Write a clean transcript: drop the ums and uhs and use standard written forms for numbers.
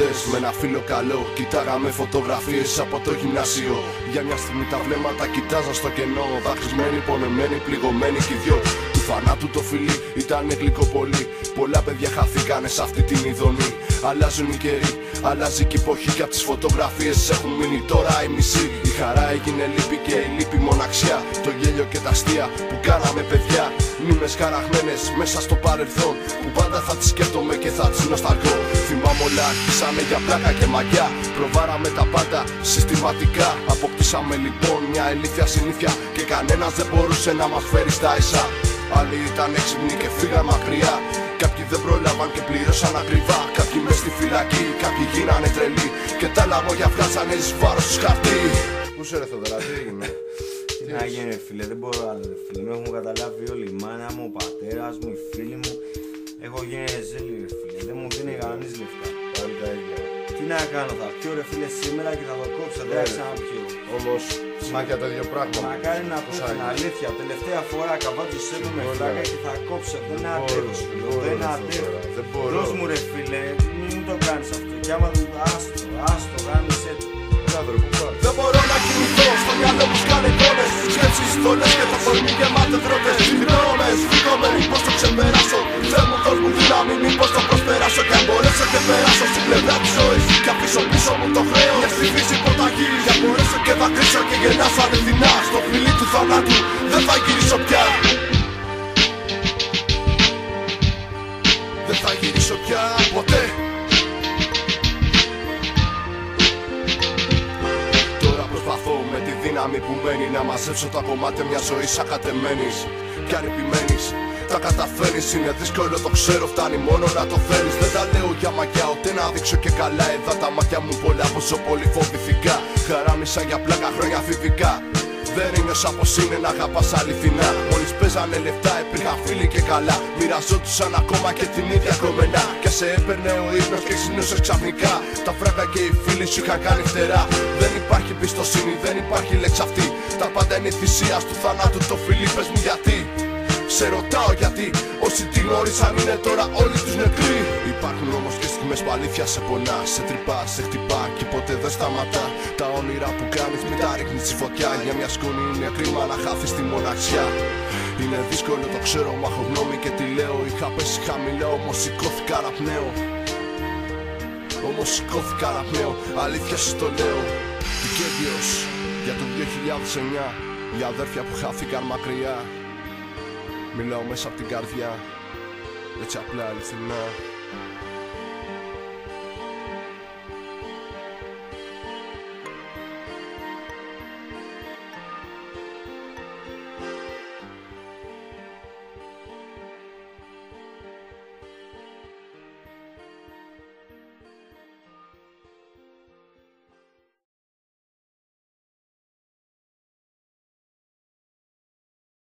χτες με ένα φίλο καλό. Κοιτάγαμε φωτογραφίες από το γυμνάσιο. Για μια στιγμή τα βλέμματα κοιτάζαν στο κενό. Δακρυσμένοι, πονεμένοι, πληγωμένοι κι οι δυο. Του θανάτου το φιλί ήταν γλυκό πολύ. Πολλά παιδιά χαθήκανε σε αυτή την ειδονή. Αλλάζουν οι καιροί, αλλάζει και η εποχή. Κι απ' τις φωτογραφίες έχουν μείνει τώρα οι μισοί. Η χαρά έγινε λύπη και η λύπη μοναξιά. Το γέλιο και τα αστεία που κάναμε παιδιά. Μνήμες χαραγμένες μέσα στο παρελθόν που πάντα θα τις σκέφτομαι και θα τις νοσταλγώ. Θυμάμαι όλα αρχίσανε για πλάκα και μαγιά. Προβάραμε τα πάντα συστηματικά. Αποκτήσαμε λοιπόν μια ηλίθια συνήθεια και κανένας δεν μπορούσε να μας φέρει στα ίσα. Άλλοι ήταν έξυπνοι και φύγαν μακριά. Κάποιοι δεν πρόλαβαν και πλήρωσαν ακριβά. Κάποιοι μες στη φυλακή, κάποιοι γίνανε τρελοί. Και τα λαμόγια βγάζανε εις βάρος τους χαρτί. Πού σε ρε Θοδωρά, τι έγινε? Τι να γίνει ρε φίλε, δεν μπορώ άλλο ρε φίλε. Με έχουν καταλάβει όλοι, η μάνα μου, ο πατέρας μου, οι φίλοι μου. Έχω γίνει ζέλη ρε φίλε, δεν μου δίνει κανείς λεφτά. Πάλι τα ίδια. Τι να κάνω, θα πιω ρε φίλε σήμερα και θα το κόψω, δεν θα ξαναπιω. Όμως, μάκια το ίδιο πράγμα. Μακάρι να πω την αλήθεια, τελευταία φορά καβάτζεσαι με με φλάκα και θα κόψω. Δεν αντέχω, δεν αντέχω. Δώσ' μου ρε φίλε, μην το κάνεις αυτό. Κι άμα το άστο, γάμισε το. Δεν μπορώ να κοιμηθώ, στο μυαλό μου σκάνε εικόνες. Σκέψεις, στολές και το κορμί γεμάτε δρότες. Γνώμες, φύγομαι, μήπως το ξεπεράσω. Θεέ μου, δώσ' μου δύναμη, μήπως το προσπεράσω. Κι αν μπορέσω και περάσω στην πλευρά της ζωής. Κι αφήσω πίσω μου το χρέος, μια στη φύση υποταγή. Κι αν μπορέσω και δακρύσω και γεννάσω αληθινά. Στο φιλί του θανάτου δεν θα γυρίσω πια. Δεν θα γυρίσω πια ποτέ. Με τη δύναμη που μένει να μαζέψω τα κομμάτια μια ζωής ακατεμένης. Κι αν επιμένεις, τα καταφέρεις. Είναι δύσκολο το ξέρω, φτάνει μόνο να το θέλεις. Δεν τα λέω για μαγιά, ούτε να δείξω και καλά. Εδώ τα μάτια μου πολλά πόσο πολύ φοβηθήκα. Χαράμισα για πλάκα χρόνια φιβικά. Δεν είναι όσα πως είναι να αγαπάς αληθινά. Μόλις παίζανε λεφτά υπήρχαν φίλοι και καλά. Μοιραζόντουσαν ακόμα και την ίδια κομμενά. Και σε έπαιρνε ο ύπνος και ξυνούσες ξαφνικά. Τα φράγκα και οι φίλοι σου είχαν κάνει φτερά. Δεν υπάρχει πιστοσύνη, δεν υπάρχει λέξη αυτή. Τα πάντα είναι θυσία του θανάτου το φιλί. Πες μου γιατί, σε ρωτάω γιατί. Όσοι τη γνώρισαν είναι τώρα όλοι τους νεκροί. Υπάρχουν όμως και στιγμές που αλήθεια σε πονά. Σε τρυπά, σε χτυπά και ποτέ δεν σταματά. Τα όνειρα που κάνεις μην τα ρίχνεις στη φωτιά. Για μια σκόνη είναι κρίμα να χάθεις τη μοναξιά. Είναι δύσκολο το ξέρω, μα έχω γνώμη και τη λέω. Είχα πέσει χαμηλά όμως σηκώθηκα αναπνέω. Όμως σηκώθηκα αναπνέω, αλήθεια σου το λέω. Δικαίδιος για το 2009. Για αδέρφια που χάθηκαν μακριά. Μιλάω μέσα από την καρδιά, έτσι απλά αληθινά.